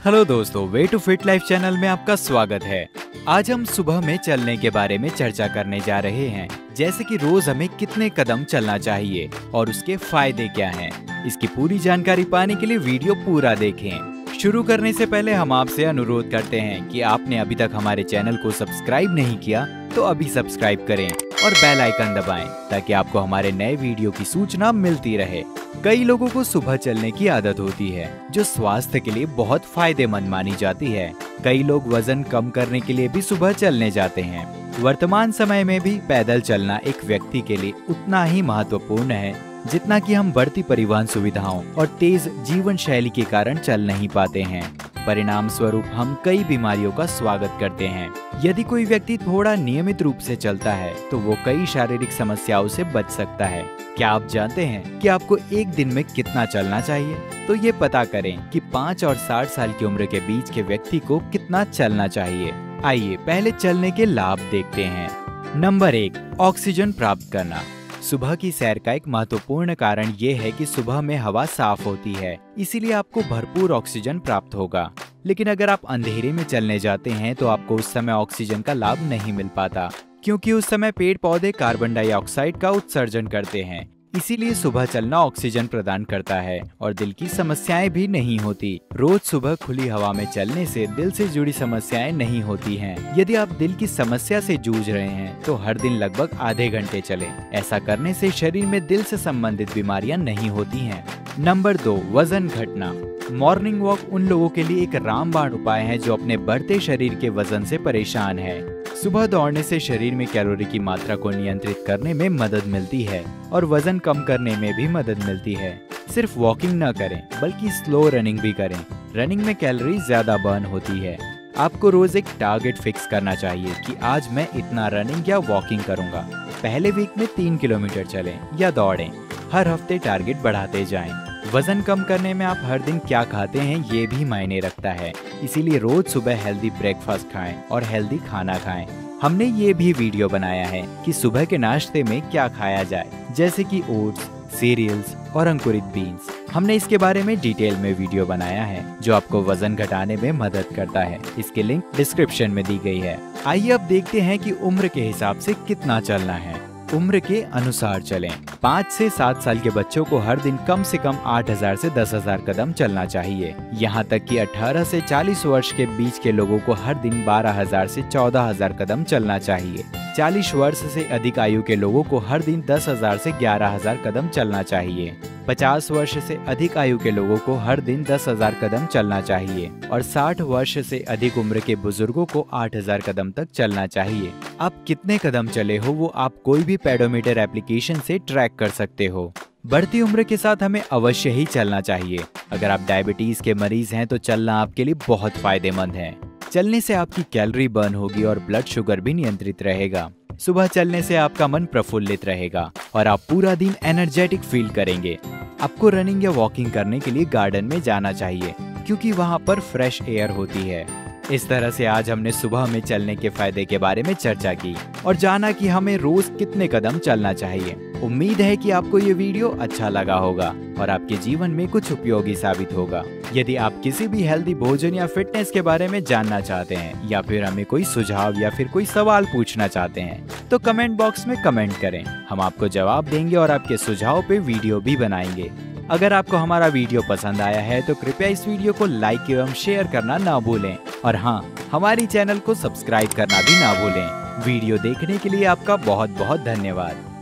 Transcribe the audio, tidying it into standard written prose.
Hello दोस्तों, way to fit life channel में आपका स्वागत है। आज हम सुबह में चलने के बारे में चर्चा करने जा रहे हैं, जैसे कि रोज हमें कितने कदम चलना चाहिए और उसके फायदे क्या हैं। इसकी पूरी जानकारी पाने के लिए वीडियो पूरा देखें। शुरू करने से पहले हम आपसे अनुरोध करते हैं कि आपने अभी तक हमारे चैनल को सब्सक्राइब नहीं किया तो अभी सब्सक्राइब करें और बेल आइकन दबाएं ताकि आपको हमारे नए वीडियो की सूचना मिलती रहे। कई लोगों को सुबह चलने की आदत होती है जो स्वास्थ्य के लिए बहुत फायदेमंद मानी जाती है। कई लोग वजन कम करने के लिए भी सुबह चलने जाते हैं। वर्तमान समय में भी पैदल चलना एक व्यक्ति के लिए उतना ही महत्वपूर्ण है जितना कि हम बढ़ती परिवहन सुविधाओं और तेज जीवन शैली के कारण चल नहीं पाते हैं। परिणाम स्वरूप हम कई बीमारियों का स्वागत करते हैं। यदि कोई व्यक्ति थोड़ा नियमित रूप से चलता है तो वो कई शारीरिक समस्याओं से बच सकता है। क्या आप जानते हैं कि आपको एक दिन में कितना चलना चाहिए? तो ये पता करें कि 5 और 60 साल की उम्र के बीच के व्यक्ति को कितना चलना चाहिए। आइए पहले चलने के लाभ देखते हैं। नंबर 1, ऑक्सीजन प्राप्त करना। सुबह की सैर का एक महत्वपूर्ण कारण ये है कि सुबह में हवा साफ होती है, इसीलिए आपको भरपूर ऑक्सीजन प्राप्त होगा। लेकिन अगर आप अंधेरे में चलने जाते हैं तो आपको उस समय ऑक्सीजन का लाभ नहीं मिल पाता, क्योंकि उस समय पेड़ पौधे कार्बन डाइऑक्साइड का उत्सर्जन करते हैं। इसीलिए सुबह चलना ऑक्सीजन प्रदान करता है और दिल की समस्याएं भी नहीं होती। रोज सुबह खुली हवा में चलने से दिल से जुड़ी समस्याएं नहीं होती हैं। यदि आप दिल की समस्या से जूझ रहे हैं तो हर दिन लगभग आधे घंटे चलें। ऐसा करने से शरीर में दिल से संबंधित बीमारियां नहीं होती हैं। नंबर 2, वजन घटना। मॉर्निंग वॉक उन लोगों के लिए एक रामबाण उपाय है जो अपने बढ़ते शरीर के वजन से परेशान है। सुबह दौड़ने से शरीर में कैलोरी की मात्रा को नियंत्रित करने में मदद मिलती है और वजन कम करने में भी मदद मिलती है। सिर्फ वॉकिंग न करें बल्कि स्लो रनिंग भी करें। रनिंग में कैलोरी ज्यादा बर्न होती है। आपको रोज एक टारगेट फिक्स करना चाहिए कि आज मैं इतना रनिंग या वॉकिंग करूंगा। पहले वीक में 3 किलोमीटर चलें या दौड़ें। हर हफ्ते टारगेट बढ़ाते जाएं। वजन कम करने में आप हर दिन क्या खाते हैं ये भी मायने रखता है, इसीलिए रोज सुबह हेल्दी ब्रेकफास्ट खाएं और हेल्दी खाना खाएं। हमने ये भी वीडियो बनाया है कि सुबह के नाश्ते में क्या खाया जाए, जैसे कि ओट्स, सीरियल्स और अंकुरित बीन्स। हमने इसके बारे में डिटेल में वीडियो बनाया है जो आपको वजन घटाने में मदद करता है। इसकी लिंक डिस्क्रिप्शन में दी गई है। आइए अब देखते हैं कि उम्र के हिसाब से कितना चलना है। उम्र के अनुसार चलें। 5 से 7 साल के बच्चों को हर दिन कम से कम 8000 से 10000 कदम चलना चाहिए। यहाँ तक कि 18 से 40 वर्ष के बीच के लोगों को हर दिन 12000 से 14000 कदम चलना चाहिए। 40 वर्ष से अधिक आयु के लोगों को हर दिन 10000 से 11000 कदम चलना चाहिए। 50 वर्ष से अधिक आयु के लोगों को हर दिन 10000 कदम चलना चाहिए और 60 वर्ष से अधिक उम्र के बुजुर्गों को 8000 कदम तक चलना चाहिए। आप कितने कदम चले हो वो आप कोई भी पेडोमीटर एप्लीकेशन से ट्रैक कर सकते हो। बढ़ती उम्र के साथ हमें अवश्य ही चलना चाहिए। अगर आप डायबिटीज के मरीज हैं तो चलना आपके लिए बहुत फायदेमंद है। चलने से आपकी कैलोरी बर्न होगी और ब्लड शुगर भी नियंत्रित रहेगा। सुबह चलने से आपका मन प्रफुल्लित रहेगा और आप पूरा दिन एनर्जेटिक फील करेंगे। आपको रनिंग या वॉकिंग करने के लिए गार्डन में जाना चाहिए क्योंकि वहाँ पर फ्रेश एयर होती है। इस तरह से आज हमने सुबह में चलने के फायदे के बारे में चर्चा की और जाना कि हमें रोज कितने कदम चलना चाहिए। उम्मीद है कि आपको ये वीडियो अच्छा लगा होगा और आपके जीवन में कुछ उपयोगी साबित होगा। यदि आप किसी भी हेल्दी भोजन या फिटनेस के बारे में जानना चाहते हैं या फिर हमें कोई सुझाव या फिर कोई सवाल पूछना चाहते हैं तो कमेंट बॉक्स में कमेंट करें। हम आपको जवाब देंगे और आपके सुझाव पे वीडियो भी बनाएंगे। अगर आपको हमारा वीडियो पसंद आया है तो कृपया इस वीडियो को लाइक एवं शेयर करना ना भूलें और हाँ, हमारी चैनल को सब्सक्राइब करना भी ना भूलें। वीडियो देखने के लिए आपका बहुत बहुत धन्यवाद।